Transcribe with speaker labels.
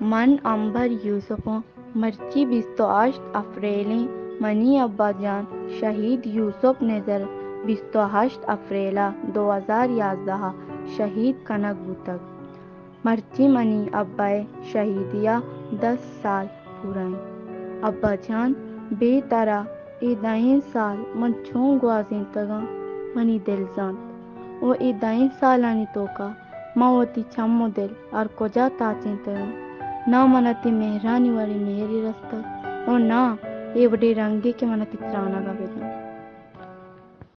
Speaker 1: मन अंबर यूसुफों मर्ची बिस्तो अश्त अफ्रेलें मनी अब्बाजान शहीद यूसुफ नेजर बिस्तो हश्त अफ्रेला 2011 शहीद कनक बुतक मर्ची मनी अब्बाए शहीदिया 10 साल पूराएं अब्बाजान बेतरा ए 10 साल मन छों ग्वाजें तगा मनी दिलजान ओ ए 10 सालानी तोका मवती छम्मो दिल और कोजा ताचें तगा ना मनती मेहरानी वाली मेहरी रस्ता और ना ए बड़े रंगे के मनती त्राना का बेदा